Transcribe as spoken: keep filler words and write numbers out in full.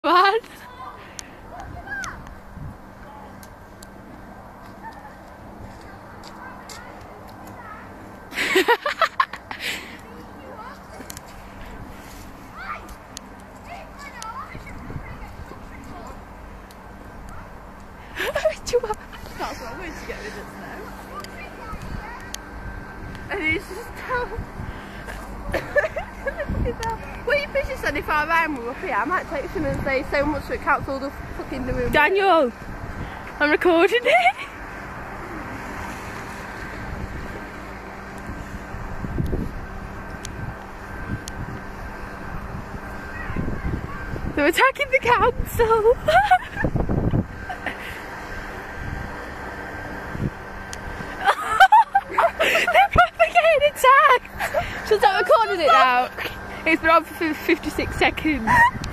Man. That's what I'm going to get rid of now. And he's just tell. What are you fishing seventy-five hours up here? I might text him and say so much for it cancel the fucking doing. Daniel, I'm recording it. They're attacking the council. They're probably getting attacked. Should I start recording it now? It's been on for fifty-six seconds.